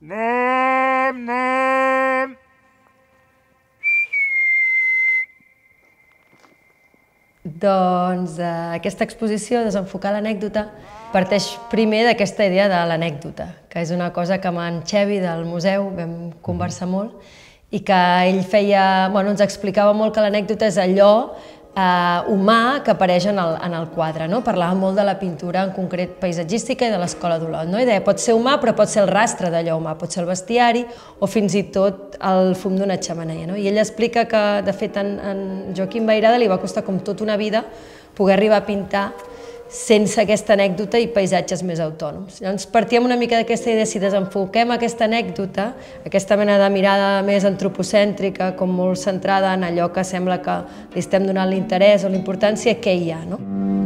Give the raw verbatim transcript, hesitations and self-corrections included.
Anem, anem! Doncs eh, aquesta exposició, Desenfocar l'anècdota, parteix primer d'aquesta idea de l'anècdota, que és una cosa que amb en Xevi del museu vam conversar molt i que ell feia, bueno, ens explicava molt que l'anècdota és allò eh, humà que apareix en el, en el quadre. No? Parlava molt de la pintura, en concret paisatgística i de l'Escola d'Olot. No? I deia, pot ser humà, però pot ser el rastre d'allò humà, pot ser el bestiari o fins i tot el fum d'una xemeneia. No? I ell explica que, de fet, en, en Joaquim Vayrada li va costar com tota una vida poder arribar a pintar sense aquesta anècdota i paisatges més autònoms. Llavors partíem una mica d'aquesta idea, si desenfoquem aquesta anècdota, aquesta mena de mirada més antropocèntrica, com molt centrada en allò que sembla que li estem donant l'interès o la importància, què hi ha, no?